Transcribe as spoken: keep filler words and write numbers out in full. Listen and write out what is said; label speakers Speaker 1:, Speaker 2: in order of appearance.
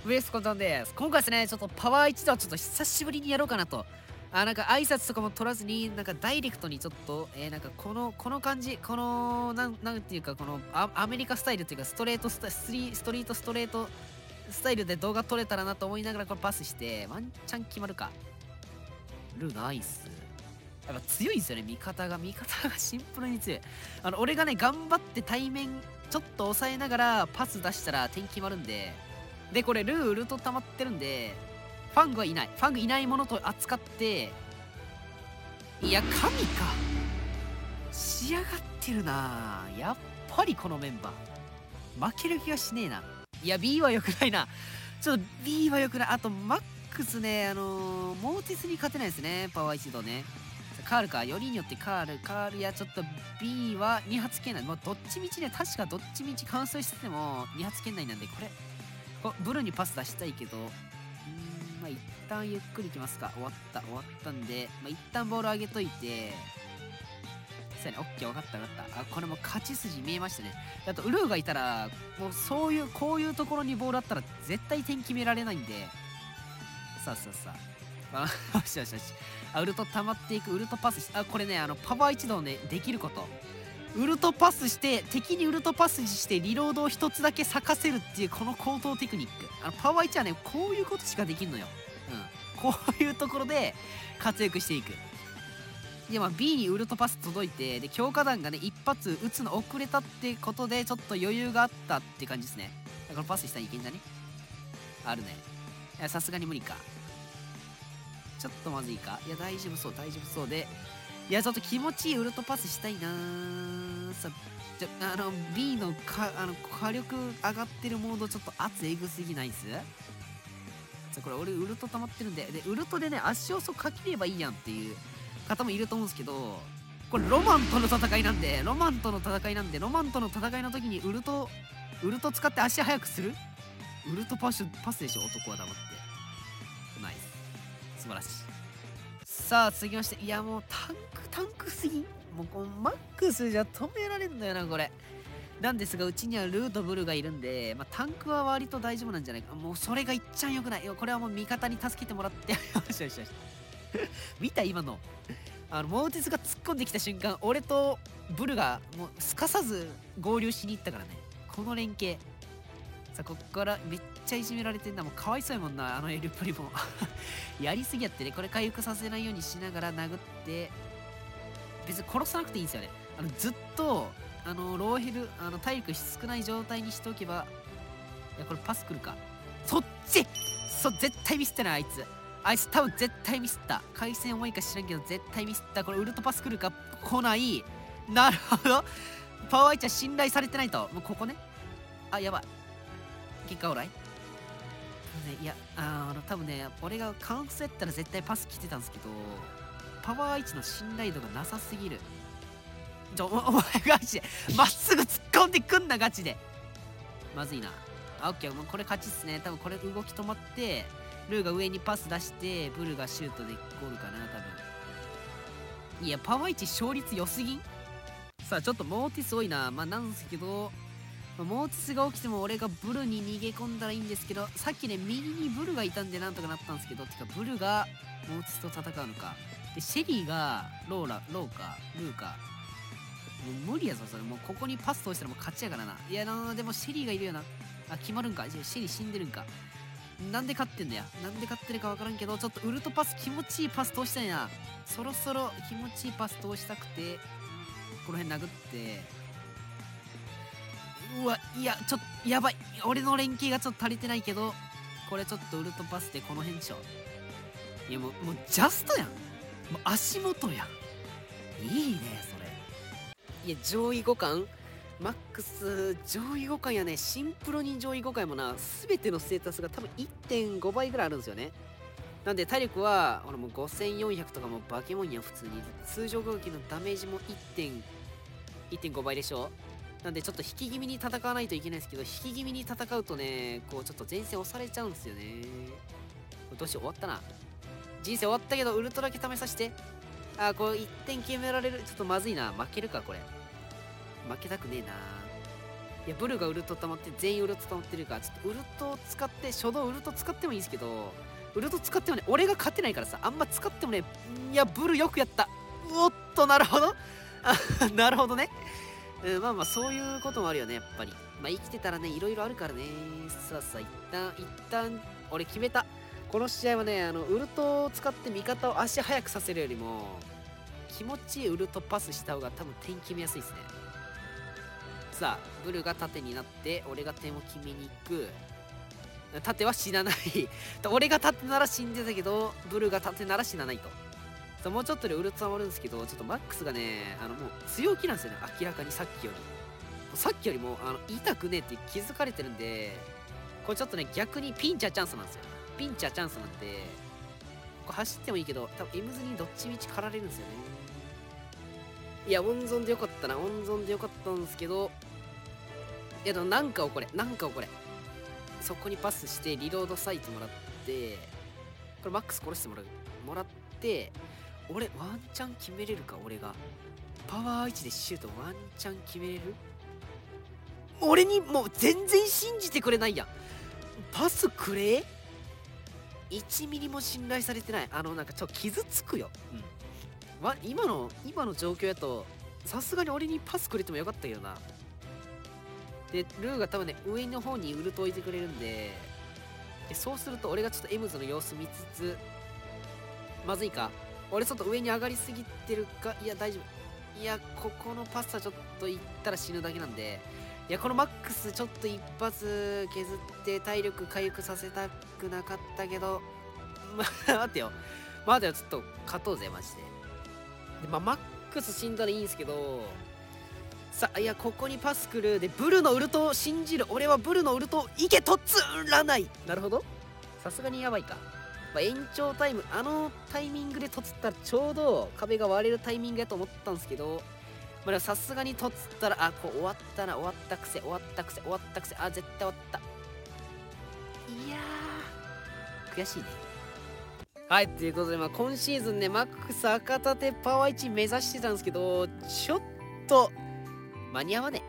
Speaker 1: ウエスコンタンです。今回ですね、ちょっとパワー一度はちょっと久しぶりにやろうかなと。あ、なんか挨拶とかも取らずに、なんかダイレクトにちょっと、えー、なんかこの、この感じ、この、なん、なんていうか、このア、アメリカスタイルっていうか、ストレートスタ、スリー、ストリートストレートスタイルで動画撮れたらなと思いながらこれパスして、ワンチャン決まるか。ルーナイス。やっぱ強いんですよね、味方が。味方がシンプルに強い。あの、俺がね、頑張って対面、ちょっと抑えながらパス出したら点決まるんで、で、これ、ルーウルト溜まってるんで、ファングはいない。ファングいないものと扱って、いや、神か。仕上がってるな。やっぱりこのメンバー。負ける気がしねえな。いや、B は良くないな。ちょっと B は良くない。あと、マックスね、あのー、モーティスに勝てないですね。パワー一度ね。カールか。よりによってカール。カールやちょっと B はに発圏内。もうどっちみちね、確かどっちみち完走しててもに発圏内なんで、これ、こブルーにパス出したいけど、うーん、まあ一旦ゆっくりいきますか。終わった、終わったんで、まあ一旦ボール上げといて、そうやね、オッケー、分かった分かった。あ、これも勝ち筋見えましたね。あと、ウルーがいたら、もうそういう、こういうところにボールあったら絶対点決められないんで、さあさあさあ。あ、よしよしよし。あ、ウルト溜まっていく、ウルトパスし、あ、これね、あの、パワー一同ね、できること。ウルトパスして、敵にウルトパスしてリロードを一つだけ咲かせるっていうこの高等テクニック。あの、パワーいちはね、こういうことしかできんのよ。うん。こういうところで活躍していく。で、まあ B にウルトパス届いて、で、強化弾がね、一発撃つの遅れたってことで、ちょっと余裕があったって感じですね。だからパスしたらいけんじゃね？あるね。いや、さすがに無理か。ちょっとまずいか。いや、大丈夫そう、大丈夫そうで。いや、ちょっと気持ちいいウルトパスしたいなー。さ、じゃ、あの、B のか、あの、火力上がってるモード、ちょっと圧えぐすぎないっす？さ、これ俺、ウルト溜まってるんで、で、ウルトでね、足遅かければいいやんっていう方もいると思うんですけど、これロマンとの戦いなんで、ロマンとの戦いなんで、ロマンとの戦いの時にウルト、ウルト使って足速くする？ウルトパス、パスでしょ、男は黙って。ナイス。素晴らしい。さあ、続きまして、いやもうタンク、タンクすぎん。もうこのマックスじゃ止められんだよな、これ。なんですが、うちにはルーとブルがいるんで、まあ、タンクは割と大丈夫なんじゃないか。もうそれがいっちゃんよくない。これはもう味方に助けてもらって。よしよしよし。見た今の。あの、モーティスが突っ込んできた瞬間、俺とブルがもうすかさず合流しに行ったからね。この連携。さあ、こっからめっちゃいじめられてんだ。もうかわいそうやもんな、あのエルプリも。やりすぎやってね、これ回復させないようにしながら殴って、別に殺さなくていいんですよね。あの、ずっと、あの、ローヘル、あの、体力少ない状態にしておけば、いや、これパス来るか。そっちそ、絶対ミスってない、あいつ。あいつ多分絶対ミスった。回線重いか知らんけど、絶対ミスった。これウルトパス来るか来ない。なるほど。パワーイチは信頼されてないと。もうここね。あ、やばい。結果オーライ、いや、あの、多分ね、俺がカウントやったら絶対パス来てたんですけど、パワーいちの信頼度がなさすぎる。ちょ、お、お前ガチで、まっすぐ突っ込んでくんな、ガチで。まずいな。あ、オッケー、もうこれ勝ちっすね。多分これ動き止まって、ルーが上にパス出して、ブルがシュートでゴールかな、多分。いや、パワーいち勝率良すぎん？さあ、ちょっとモーティス多いな。まあ、なんですけど、まあ、モーティスが起きても俺がブルに逃げ込んだらいいんですけど、さっきね、右にブルがいたんでなんとかなったんですけど、てかブルがモーティスと戦うのか。で、シェリーがローラ、ローか、ルーか。もう無理やぞ、それ。もうここにパス通したらもう勝ちやからな。いやな、でもシェリーがいるよな。あ、決まるんか。じゃあシェリー死んでるんか。なんで勝ってんだよ。なんで勝ってるかわからんけど、ちょっとウルトパス気持ちいいパス通したいな。そろそろ気持ちいいパス通したくて、この辺殴って、うわ、いや、ちょっと、やばい。俺の連携がちょっと足りてないけど、これちょっとウルトパスでこの辺でしょ。いや、もう、もうジャストやん。もう足元やん。いいね、それ。いや、上位互換マックス、上位互換やね。シンプルに上位互換もな、すべてのステータスが多分 いってんご 倍ぐらいあるんですよね。なんで体力は、俺もうごせんよんひゃくとかもバケモンやん、普通に。通常攻撃のダメージも いってんご 倍でしょ。なんでちょっと引き気味に戦わないといけないですけど、引き気味に戦うとね、こうちょっと前線押されちゃうんですよね。これどうしよう、終わったな。人生終わったけど、ウルトだけ試させて。あー、これいってん決められる。ちょっとまずいな。負けるか、これ。負けたくねえな。 いや、ブルがウルト溜まって、全員ウルト溜まってるから、ちょっとウルトを使って、初動ウルト使ってもいいんですけど、ウルト使ってもね、俺が勝てないからさ、あんま使ってもね、いや、ブルよくやった。おっと、なるほど。あなるほどね。うん、まあまあ、そういうこともあるよね、やっぱり。まあ、生きてたらね、いろいろあるからね。さあさあ、一旦、一旦、俺決めた。この試合はね、あの、ウルトを使って味方を足速くさせるよりも、気持ちいいウルトパスした方が多分点決めやすいですね。さあ、ブルが縦になって、俺が点を決めに行く。縦は死なない。俺が縦なら死んでたけど、ブルが縦なら死なないと。さあもうちょっとでウルト溜まるんですけど、ちょっとマックスがね、あの、もう強気なんですよね。明らかにさっきより。さっきよりも、あの、痛くねえって気づかれてるんで、これちょっとね、逆にピンチャーチャンスなんですよ。ピンチャーチャンスなんで、これ走ってもいいけど、多分エムズにどっちみち狩られるんですよね。いや、温存でよかったな。温存でよかったんですけど、いやでもなんかをこれ、なんかをこれ。そこにパスして、リロードサイトもらって、これマックス殺してもらう。もらって、俺、ワンチャン決めれるか、俺が。パワーいちでシュートワンチャン決めれる？俺にもう全然信じてくれないやん。パスくれ ?いち ミリも信頼されてない。あの、なんかちょっと傷つくよ。うん。ま、今の、今の状況やと、さすがに俺にパスくれてもよかったけどな。で、ルーが多分ね、上の方にウルト置いてくれるんで、でそうすると俺がちょっとエムズの様子見つつ、まずいか俺ちょっと上に上がりすぎてるかいや、大丈夫。いや、ここのパスはちょっと行ったら死ぬだけなんで、いや、このマックスちょっと一発削って体力回復させたくなかったけど、ま、待ってよ。待てよ、ちょっと勝とうぜ、マジで。で、まあ、マックス死んだらいいんですけど、さあ、いや、ここにパス来る。で、ブルのウルトを信じる。俺はブルのウルトをいけとつらない。なるほど。さすがにやばいか。まあ、延長タイム、あのタイミングでとつったらちょうど壁が割れるタイミングやと思ったんですけど、まあ、さすがにとつったら、あ、こう終わったな、終わったくせ、終わったくせ、終わったくせ、あ、絶対終わった。いやー、悔しいね。はい、ということで、まあ、今シーズンね、マックス赤盾パワーいち目指してたんですけど、ちょっと、間に合わね